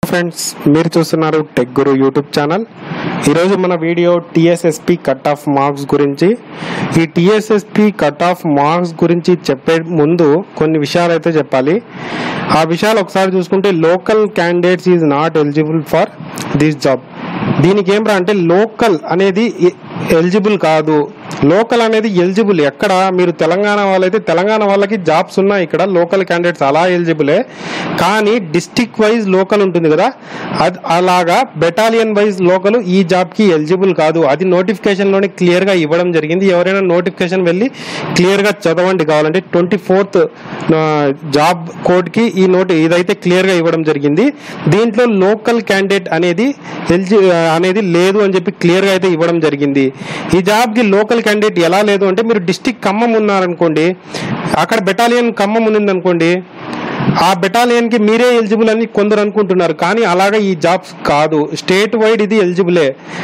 Friends, మీరు చూస్తున్నారు tech గురు YouTube channel. ఈరోజు మన video TSSP cut off marks గురించి. ఈ టీఎస్ఎస్పీ కట్ ఆఫ్ మార్క్స్ గురించి చెప్పే ముందు కొన్ని విషయాలు అయితే చెప్పాలి. ఆ విషయాలు ఒకసారి చూసుకుంటే, local candidates is not eligible for this job. దీనికి ఏం రా అంటే, లోకల్ అనేది ఎలిజిబుల్ కాదు, లోకల్ అనేది ఎలిజిబుల్. ఎక్కడ మీరు తెలంగాణ వాళ్ళైతే తెలంగాణ వాళ్ళకి జాబ్స్ ఉన్నాయి, ఇక్కడ లోకల్ క్యాండిడేట్స్ అలా ఎలిజిబులే. కానీ డిస్టిక్ వైజ్ లోకల్ ఉంటుంది కదా, అది అలాగా బెటాలియన్ వైజ్ లోకల్ ఈ జాబ్కి ఎలిజిబుల్ కాదు. అది నోటిఫికేషన్లోనే క్లియర్గా ఇవ్వడం జరిగింది. ఎవరైనా నోటిఫికేషన్ వెళ్ళి క్లియర్గా చదవండి కావాలంటే. 24th జాబ్ కోడ్కి ఇదైతే క్లియర్గా ఇవ్వడం జరిగింది. దీంట్లో లోకల్ క్యాండిడేట్ అనేది లేదు అని చెప్పి క్లియర్గా అయితే ఇవ్వడం జరిగింది. ఈ జాబ్కి లోకల్ క్యాండిడేట్ ఎలా లేదు అంటే, మీరు డిస్టిక్ ఖమ్మం ఉన్నారనుకోండి, అక్కడ బెటాలియన్ ఖమ్మం ఉన్నిందనుకోండి, ఆ బెటాలియన్ కి మీరే ఎలిజిబుల్ అని కొందరు అనుకుంటున్నారు. కానీ అలాగా ఈ జాబ్స్ కాదు, స్టేట్ వైడ్ ఇది ఎలిజిబులే.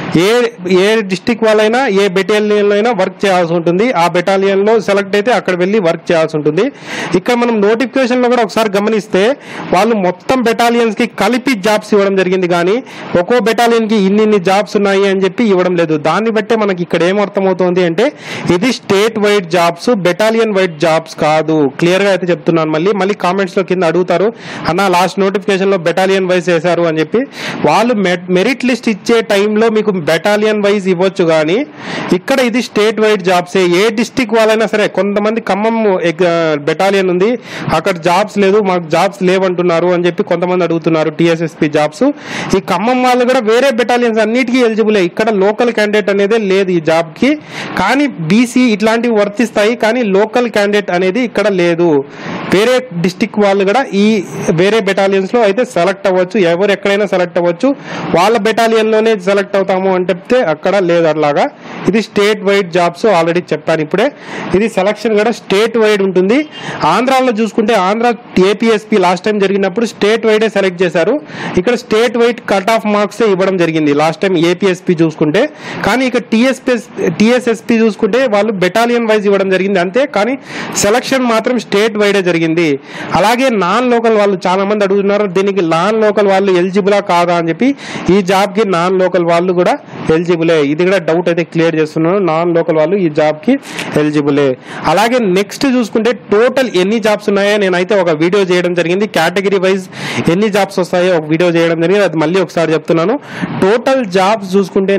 ఏ డిస్టిక్ వాళ్ళైనా ఏ బెటాలియన్ లో అయినా వర్క్ చేయాల్సి ఉంటుంది. ఆ బెటాలియన్ లో సెలెక్ట్ అయితే అక్కడ వెళ్ళి వర్క్ చేయాల్సి ఉంటుంది. ఇక్కడ మనం నోటిఫికేషన్ లో కూడా ఒకసారి గమనిస్తే, వాళ్ళు మొత్తం బెటాలియన్స్ కి కలిపి జాబ్స్ ఇవ్వడం జరిగింది, కానీ ఒక్కో బెటాలియన్ కి ఇన్ని జాబ్స్ ఉన్నాయి అని చెప్పి ఇవ్వడం లేదు. దాన్ని బట్టే మనకి ఇక్కడ ఏమర్థమవుతుంది అంటే, ఇది state wide jobs, battalion wide jobs కాదు. క్లియర్ గా అయితే చెప్తున్నాను. మళ్ళీ కామెంట్స్ లో కింద అడుగుతారు, అన్న లాస్ట్ నోటిఫికేషన్ లో బెటాలియన్ వైజ్ చేశారు అని చెప్పి. వాళ్ళు మెరిట్ లిస్ట్ ఇచ్చే టైంలో మీకు బెటాలియన్ వైజ్ ఇవ్వచ్చు, కానీ ఇక్కడ ఇది స్టేట్ వైడ్ జాబ్సే. ఏ డిస్టిక్ వాళ్ళైనా సరే, కొంతమంది ఖమ్మం బెటాలియన్ ఉంది, అక్కడ జాబ్స్ లేదు, మాకు జాబ్స్ లేవంటున్నారు అని చెప్పి కొంతమంది అడుగుతున్నారు టీఎస్ఎస్పీ జాబ్స్. ఈ ఖమ్మం వాళ్ళు కూడా వేరే బెటాలియన్స్ అన్నిటికీ ఎలిజిబులే. ఇక్కడ లోకల్ క్యాండిడేట్ అనేది లేదు ఈ జాబ్ కి. కానీ బీసీ ఇట్లాంటివి వర్తిస్తాయి, కానీ లోకల్ క్యాండిడేట్ అనేది ఇక్కడ లేదు. వేరే డిస్టిక్ వాళ్ళు కూడా ఈ వేరే బెటాలియన్స్ లో అయితే సెలెక్ట్ అవ్వచ్చు, ఎవరు ఎక్కడైనా సెలెక్ట్ అవ్వచ్చు. వాళ్ళ బెటాలియన్ లోనే సెలెక్ట్ అవుతాము అని చెప్తే అక్కడ లేదు. అలాగా ఇది స్టేట్ వైడ్ జాబ్స్, ఆల్రెడీ చెప్పాను ఇప్పుడే. ఇది సెలక్షన్ కూడా స్టేట్ వైడ్ ఉంటుంది. ఆంధ్రాలో చూసుకుంటే, ఆంధ్ర ఏపీఎస్పీ లాస్ట్ టైం జరిగినప్పుడు స్టేట్ వైడే సెలెక్ట్ చేశారు. ఇక్కడ state wide cut off marks ఇవ్వడం జరిగింది లాస్ట్ టైం ఏపీఎస్పీ చూసుకుంటే. కానీ ఇక్కడ టీఎస్ఎస్పీ చూసుకుంటే వాళ్ళు బెటాలియన్ వైజ్ ఇవ్వడం జరిగింది అంతే, కానీ సెలక్షన్ మాత్రం స్టేట్ వైడే జరిగింది. అలాగే నాన్ లోకల్ వాళ్ళు చాలా మంది అడుగుతున్నారు, దీనికి నాన్ లోకల్ వాళ్ళు ఎలిజిబులా కాదా అని చెప్పి. ఈ జాబ్ కి నాన్ లోకల్ వాళ్ళు కూడా ఎలిజిబులే. ఇది కూడా డౌట్ అయితే క్లియర్ చేస్తున్నాను, నాన్ లోకల్ వాళ్ళు ఈ జాబ్ కి ఎలిజిబులే. అలాగే నెక్స్ట్ చూసుకుంటే, టోటల్ ఎన్ని జాబ్స్ ఉన్నాయో నేనైతే ఒక వీడియో చేయడం జరిగింది. కేటగిరీ వైజ్ ఎన్ని జాబ్స్ వస్తాయో ఒక వీడియో చేయడం జరిగింది, అది మళ్ళీ ఒకసారి చెప్తున్నాను. టోటల్ జాబ్స్ చూసుకుంటే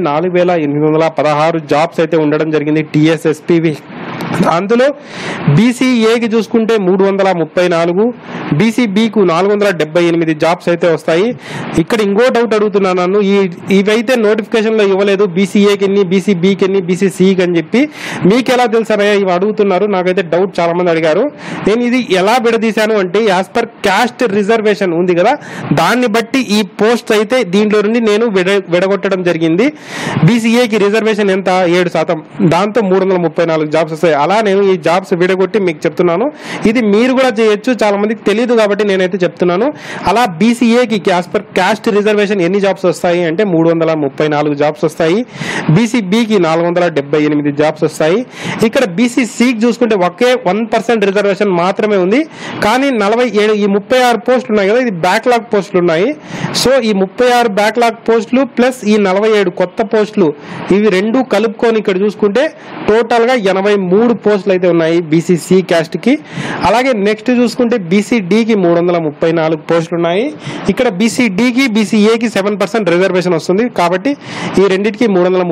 4816 జాబ్స్ అయితే ఉండడం జరిగింది టీఎస్ఎస్పీవి. అందులో బీసీఏకి చూసుకుంటే 334, బీసీబీకు 478 జాబ్స్ అయితే వస్తాయి. ఇక్కడ ఇంకో డౌట్ అడుగుతున్నాను నన్ను, ఇవైతే నోటిఫికేషన్ లో ఇవ్వలేదు, బీసీఏకి ఎన్ని, బీసీబీకి ఎన్ని, బీసీసీకి అని చెప్పి. మీకు ఎలా తెలుసారా ఇవి అడుగుతున్నారు? నాకైతే డౌట్ చాలా మంది అడిగారు. నేను ఇది ఎలా విడదీశాను అంటే, యాజ్ పర్ క్యాస్ట్ రిజర్వేషన్ ఉంది కదా, దాన్ని బట్టి ఈ పోస్ట్ అయితే దీంట్లో నుండి నేను విడగొట్టడం జరిగింది. బీసీఏకి రిజర్వేషన్ ఎంత? 7%, దాంతో 334 జాబ్స్ వస్తాయి. అలా నేను ఈ జాబ్స్ విడగొట్టి మీకు చెప్తున్నాను. ఇది మీరు కూడా చేయొచ్చు, చాలా మందికి తెలియదు కాబట్టి నేనైతే చెప్తున్నాను. అలా బీసీఏకి యాజ్ పర్ క్యాస్ట్ రిజర్వేషన్ ఎన్ని జాబ్స్ వస్తాయి అంటే 334 జాబ్స్ వస్తాయి. బీసీబీకి 478 జాబ్స్ వస్తాయి. ఇక్కడ బీసీసీకి చూసుకుంటే ఒకే 1% రిజర్వేషన్ మాత్రమే ఉంది, కానీ 47 ఈ 36 పోస్టులు ఉన్నాయి కదా, ఇది బ్యాక్లాగ్ పోస్టులు ఉన్నాయి. సో ఈ 36 బ్యాక్లాగ్ పోస్టులు ప్లస్ ఈ 47 కొత్త పోస్టులు, ఇవి రెండు కలుపుకొని ఇక్కడ చూసుకుంటే టోటల్ గా 83 పోస్టులు అయితే ఉన్నాయి బీసీసీ క్యాస్ట్ కి. అలాగే నెక్స్ట్ చూసుకుంటే బీసీడీకి 334 పోస్టులు ఉన్నాయి. ఇక్కడ బీసీడీకి బీసీఏకి 7% రిజర్వేషన్ వస్తుంది, కాబట్టి ఈ రెండింటికి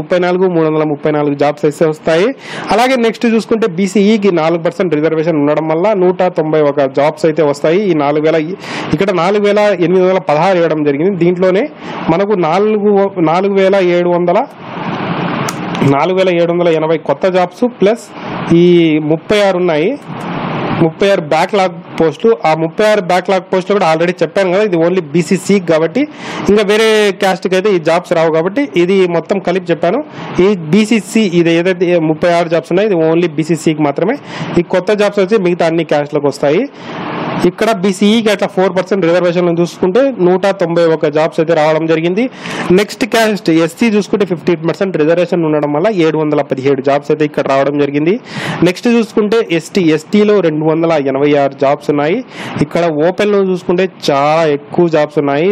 334 జాబ్స్ అయితే వస్తాయి. అలాగే నెక్స్ట్ చూసుకుంటే బీసీఈకి 4% రిజర్వేషన్ ఉండడం వల్ల 191 జాబ్స్ అయితే వస్తాయి. ఈ 4000 ఇక్కడ 4816 ఇవ్వడం జరిగింది. దీంట్లోనే మనకు 4780 కొత్త జాబ్స్ ప్లస్ ఈ 36 ఉన్నాయి, 36 బ్యాక్లాగ్ పోస్టులు. ఆ 36 బ్యాక్లాగ్ పోస్టులు కూడా ఆల్రెడీ చెప్పాను కదా, ఇది ఓన్లీ బీసీసీ కాబట్టి, ఇంకా వేరే క్యాస్ట్కి అయితే ఈ జాబ్స్ రావు కాబట్టి ఇది మొత్తం కలిపి చెప్పాను. ఈ బీసీసీ ఇది ఏదైతే 36 జాబ్స్ ఉన్నాయి, ఇది ఓన్లీ బీసీసీకి మాత్రమే. ఈ కొత్త జాబ్స్ వచ్చి మిగతా అన్ని క్యాస్ట్లకు వస్తాయి. ఇక్కడ బీసీఈకి అట్లా 4% రిజర్వేషన్ చూసుకుంటే 191 జాబ్స్ అయితే రావడం జరిగింది. నెక్స్ట్ క్యాస్ట్ ఎస్సీ చూసుకుంటే 15% రిజర్వేషన్ ఉండడం వల్ల 717 జాబ్స్ అయితే ఇక్కడ రావడం జరిగింది. నెక్స్ట్ చూసుకుంటే ఎస్టీలో 286 జాబ్స్ ఉన్నాయి. ఇక్కడ ఓపెన్ లో చూసుకుంటే చాలా ఎక్కువ జాబ్స్ ఉన్నాయి,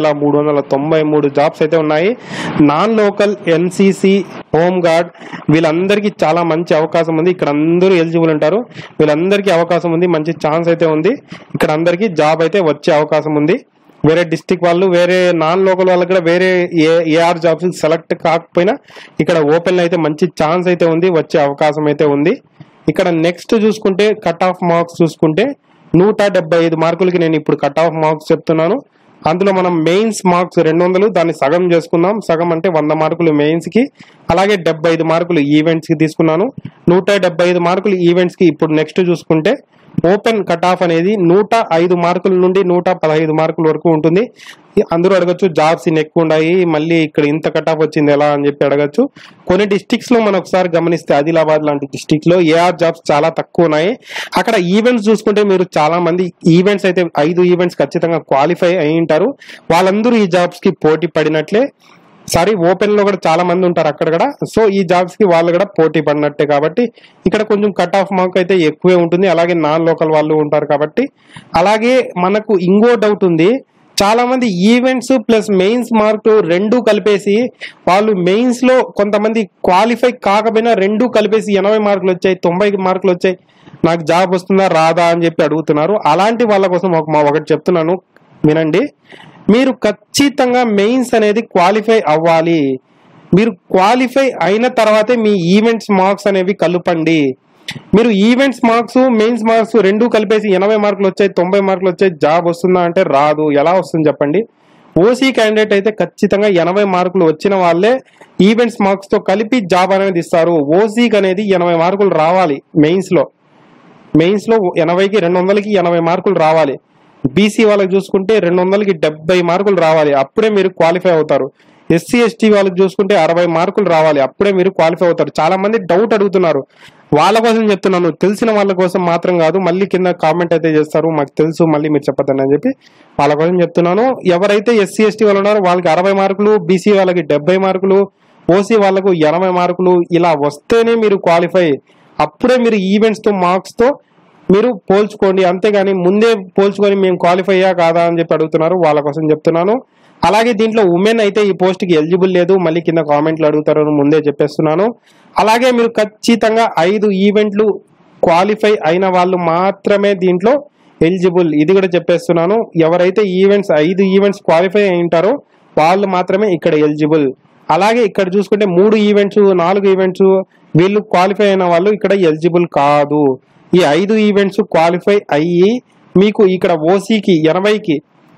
2393 జాబ్స్ అయితే ఉన్నాయి. Non local, NCC, home guard వీళ్ళందరికీ చాలా మంచి అవకాశం ఉంది. ఇక్కడ అందరూ ఎలిజిబుల్ ఉంటారు, వీళ్ళందరికీ అవకాశం ఉంది, మంచి ఛాన్స్ అయితే ఉంది. ఇక్కడ అందరికీ జాబ్ అయితే వచ్చే అవకాశం ఉంది. వేరే డిస్టిక్ వాళ్ళు, వేరే నాన్ లోకల్ వాళ్ళకి కూడా వేరే ఏఆర్ జాబ్స్ సెలెక్ట్ కాకపోయినా ఇక్కడ ఓపెన్ లో అయితే మంచి ఛాన్స్ అయితే ఉంది, వచ్చే అవకాశం అయితే ఉంది. ఇక్కడ నెక్స్ట్ చూసుకుంటే కట్ ఆఫ్ మార్క్స్ చూసుకుంటే 175 మార్కులకి నేను ఇప్పుడు కట్ ఆఫ్ మార్క్స్ చెప్తున్నాను. అందులో మనం మెయిన్స్ మార్క్స్ 200, దాన్ని సగం చేసుకుందాం. సగం అంటే 100 మార్కులు మెయిన్స్ కి, అలాగే 75 మార్కులు ఈవెంట్స్ కి తీసుకున్నాను. 175 మార్కులు ఈవెంట్స్ కి. ఇప్పుడు నెక్స్ట్ చూసుకుంటే ఓపెన్ కట్ ఆఫ్ అనేది 105 మార్కుల నుండి 115 మార్కుల వరకు ఉంటుంది. అందరూ అడగచ్చు, జాబ్స్ ఇన్ని ఎక్కువ ఉన్నాయి, మళ్ళీ ఇక్కడ ఇంత కట్ ఆఫ్ వచ్చింది ఎలా అని చెప్పి అడగచ్చు. కొన్ని డిస్ట్రిక్ట్స్ లో మనం ఒకసారి గమనిస్తే ఆదిలాబాద్ లాంటి డిస్ట్రిక్ట్ లో ఏఆర్ జాబ్స్ చాలా తక్కువ ఉన్నాయి. అక్కడ ఈవెంట్స్ చూసుకుంటే మీరు చాలా మంది ఈవెంట్స్ అయితే 5 ఈవెంట్స్ ఖచ్చితంగా క్వాలిఫై అయి ఉంటారు. వాళ్ళందరూ ఈ జాబ్స్ కి పోటీ పడినట్లే. ఓపెన్ లో కూడా చాలా మంది ఉంటారు అక్కడ కూడా. సో ఈ జాబ్స్ కి వాళ్ళు కూడా పోటీ పడినట్టే కాబట్టి ఇక్కడ కొంచెం కట్ ఆఫ్ మార్క్ అయితే ఎక్కువే ఉంటుంది. అలాగే నాన్ లోకల్ వాళ్ళు ఉంటారు కాబట్టి. అలాగే మనకు ఇంకో డౌట్ ఉంది, చాలా మంది ఈవెంట్స్ ప్లస్ మెయిన్స్ మార్క్ రెండు కలిపేసి వాళ్ళు మెయిన్స్ లో కొంతమంది క్వాలిఫై కాకపోయినా రెండు కలిపేసి 80 మార్కులు వచ్చాయి, 90 మార్కులు వచ్చాయి, నాకు జాబ్ వస్తుందా రాదా అని చెప్పి అడుగుతున్నారు. అలాంటి వాళ్ళ కోసం ఒకటి చెప్తున్నాను, వినండి. మీరు ఖచ్చితంగా మెయిన్స్ అనేది క్వాలిఫై అవ్వాలి. మీరు క్వాలిఫై అయిన తర్వాతే మీ ఈవెంట్స్ మార్క్స్ అనేవి కలపండి. మీరు ఈవెంట్స్ మార్క్స్ మెయిన్స్ మార్క్స్ రెండు కలిపేసి 80 మార్కులు వచ్చాయి, 90 మార్కులు వచ్చాయి, జాబ్ వస్తుందా అంటే రాదు. ఎలా వస్తుంది చెప్పండి? ఓసీ క్యాండిడేట్ అయితే ఖచ్చితంగా 80 మార్కులు వచ్చిన వాళ్ళే ఈవెంట్స్ మార్క్స్ తో కలిపి జాబ్ అనేది ఇస్తారు. ఓసీకి అనేది 80 మార్కులు రావాలి. మెయిన్స్ లో 80కి 200కి 80 మార్కులు రావాలి. బీసీ వాళ్ళకి చూసుకుంటే 200కి 70 మార్కులు రావాలి, అప్పుడే మీరు క్వాలిఫై అవుతారు. ఎస్సీ ఎస్టీ వాళ్ళకి చూసుకుంటే 60 మార్కులు రావాలి, అప్పుడే మీరు క్వాలిఫై అవుతారు. చాలా మంది డౌట్ అడుగుతున్నారు, వాళ్ళ కోసం చెప్తున్నాను, తెలిసిన వాళ్ళ కోసం మాత్రం కాదు. మళ్ళీ కింద కామెంట్ అయితే చేస్తారు, మాకు తెలుసు మళ్ళీ మీరు చెప్పొద్దని అని చెప్పి వాళ్ళ కోసం చెప్తున్నాను. ఎవరైతే ఎస్సీ ఎస్టీ వాళ్ళు ఉన్నారో వాళ్ళకి 60 మార్కులు, బీసీ వాళ్ళకి 70 మార్కులు, ఓసీ వాళ్ళకు 80 మార్కులు ఇలా వస్తేనే మీరు క్వాలిఫై. అప్పుడే మీరు ఈవెంట్స్ తో మార్క్స్ తో మీరు పోల్చుకోండి, అంతేగాని ముందే పోల్చుకొని మేము క్వాలిఫై అయ్యా కాదా అని చెప్పి అడుగుతున్నారు, వాళ్ళ కోసం చెప్తున్నాను. అలాగే దీంట్లో ఉమెన్ అయితే ఈ పోస్ట్ కి ఎలిజిబుల్ లేదు, మళ్ళీ కింద కామెంట్లు అడుగుతారు, ముందే చెప్పేస్తున్నాను. అలాగే మీరు ఖచ్చితంగా 5 ఈవెంట్లు క్వాలిఫై అయిన వాళ్ళు మాత్రమే దీంట్లో ఎలిజిబుల్, ఇది కూడా చెప్పేస్తున్నాను. ఎవరైతే 5 ఈవెంట్స్ క్వాలిఫై అయి ఉంటారో వాళ్ళు మాత్రమే ఇక్కడ ఎలిజిబుల్. అలాగే ఇక్కడ చూసుకుంటే 3 ఈవెంట్స్ 4 ఈవెంట్స్ వీళ్ళు క్వాలిఫై అయిన వాళ్ళు ఇక్కడ ఎలిజిబుల్ కాదు. ఈ 5 ఈవెంట్స్ క్వాలిఫై అయ్యి మీకు ఇక్కడ ఓసీకి 80కి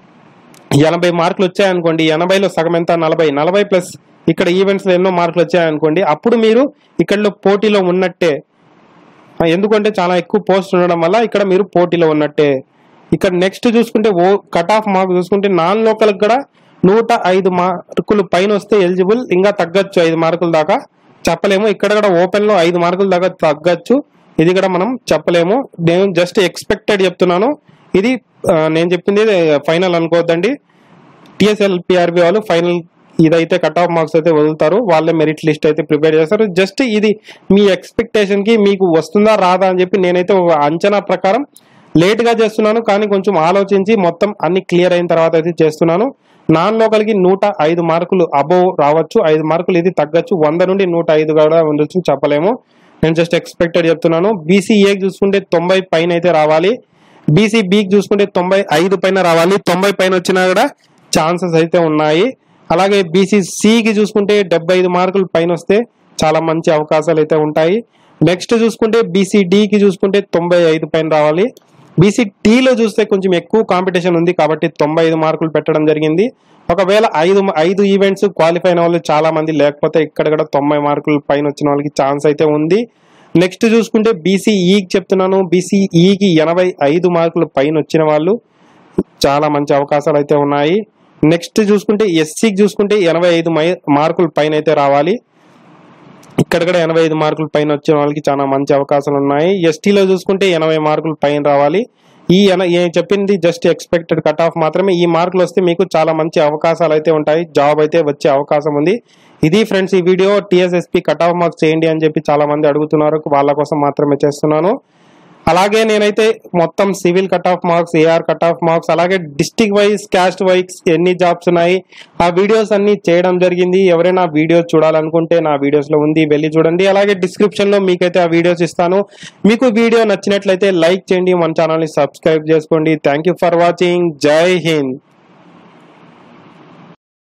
80 మార్కులు వచ్చాయనుకోండి, 80లో సగం ఎంత 40 ప్లస్ ఇక్కడ ఈవెంట్స్ లో ఎన్నో మార్కులు వచ్చాయనుకోండి, అప్పుడు మీరు ఇక్కడ పోటీలో ఉన్నట్టే. ఎందుకంటే చాలా ఎక్కువ పోస్ట్ ఉండడం వల్ల ఇక్కడ మీరు పోటీలో ఉన్నట్టే. ఇక్కడ నెక్స్ట్ చూసుకుంటే కట్ ఆఫ్ మార్క్ చూసుకుంటే నాన్ లోకల్ కూడా 105 మార్కులు పైన వస్తే ఎలిజిబుల్, ఇంకా తగ్గచ్చు 5 మార్కుల దాకా చెప్పలేము. ఇక్కడ కూడా ఓపెన్ లో 5 మార్కుల దాకా తగ్గచ్చు, ఇది కూడా మనం చెప్పలేము. నేను జస్ట్ ఎక్స్పెక్టెడ్ చెప్తున్నాను, ఇది నేను చెప్పింది ఫైనల్ అనుకోవద్దండి. టిఎస్ఎల్పిఆర్బి వాళ్ళు ఫైనల్ ఇదైతే కట్ ఆఫ్ మార్క్స్ అయితే వదులుతారు, వాళ్ళే మెరిట్ లిస్ట్ అయితే ప్రిపేర్ చేస్తారు. జస్ట్ ఇది మీ ఎక్స్పెక్టేషన్ కి మీకు వస్తుందా రాదా అని చెప్పి నేనైతే ఒక అంచనా ప్రకారం లేట్ గా చేస్తున్నాను, కానీ కొంచెం ఆలోచించి మొత్తం అన్ని క్లియర్ అయిన తర్వాత అయితే చేస్తున్నాను. నాన్ లోకల్ కి 105 మార్కులు అబోవ్ రావచ్చు, 5 మార్కులు ఇది తగ్గచ్చు, 100 నుండి 105 కూడా ఉండొచ్చు, చెప్పలేము. నేను జస్ట్ ఎక్స్పెక్టెడ్ చెప్తున్నాను. బీసీఏకి చూసుకుంటే 90 పైన అయితే రావాలి, బీసీబీకి చూసుకుంటే 95 పైన రావాలి, 90 పైన వచ్చినా కూడా ఛాన్సెస్ అయితే ఉన్నాయి. అలాగే బీసీసీకి చూసుకుంటే 75 మార్కులు పైన వస్తే చాలా మంచి అవకాశాలు అయితే ఉంటాయి. నెక్స్ట్ చూసుకుంటే బీసీడీకి చూసుకుంటే 95 పైన రావాలి. బీసీటీలో చూస్తే కొంచెం ఎక్కువ కాంపిటీషన్ ఉంది కాబట్టి 95 మార్కులు పెట్టడం జరిగింది. ఒకవేళ 5 ఈవెంట్స్ క్వాలిఫై అయిన వాళ్ళు చాలా మంది, లేకపోతే ఇక్కడ కూడా 90 మార్కుల పైన వచ్చిన వాళ్ళకి ఛాన్స్ అయితే ఉంది. నెక్స్ట్ చూసుకుంటే బీసీఈకి చెప్తున్నాను, బీసీఈకి 85 మార్కుల పైన వచ్చిన వాళ్ళు చాలా మంచి అవకాశాలు అయితే ఉన్నాయి. నెక్స్ట్ చూసుకుంటే ఎస్సీకి చూసుకుంటే 85 మార్కుల పైన అయితే రావాలి, ఇక్కడ కూడా 85 మార్కుల పైన వచ్చిన వాళ్ళకి చాలా మంచి అవకాశాలు ఉన్నాయి. ఎస్టీలో చూసుకుంటే 80 మార్కుల పైన రావాలి. చెప్పింది జస్ట్ ఎక్స్పెక్టెడ్ కట్ ఆఫ్ మాత్రమే. ఈ మార్కులు వస్తే మీకు చాలా మంచి అవకాశాలు అయితే ఉంటాయి, జాబ్ అయితే వచ్చే అవకాశం ఉంది. ఇది ఫ్రెండ్స్ ఈ video. TSSP cut off marks చేయండి అని చెప్పి చాలా మంది అడుగుతున్నారు, వాళ్ళ కోసం మాత్రమే చేస్తున్నాను. అలాగే నేనైతే మొత్తం civil cut off marks, AR cut off marks, అలాగే డిస్ట్రిక్ట్ వైజ్, క్యాస్ట్ వైజ్ ఎన్ని జాబ్స్ ఉన్నాయి ఆ వీడియోస్ అన్ని చేయడం జరిగింది. ఎవరైనా వీడియోస్ చూడాలనుకుంటే నా వీడియోస్ లో ఉంది, వెళ్ళి చూడండి. అలాగే డిస్క్రిప్షన్ లో మీకైతే ఆ వీడియోస్ ఇస్తాను. మీకు వీడియో నచ్చినట్లయితే లైక్ చేయండి, మన ఛానల్ ని సబ్స్క్రైబ్ చేసుకోండి. Thank you for watching. జై హింద్.